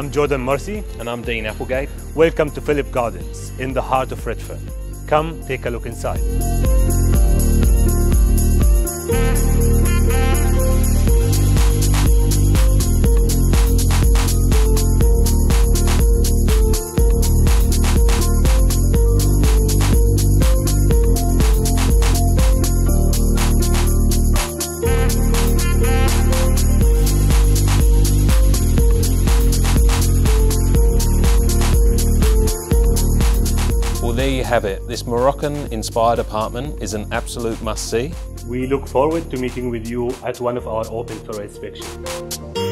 I'm Jordan Mercy. And I'm Dean Applegate. Welcome to Phillip Gardens in the heart of Redfern. Come take a look inside. Well, there you have it. This Moroccan-inspired apartment is an absolute must-see. We look forward to meeting with you at one of our open for inspection.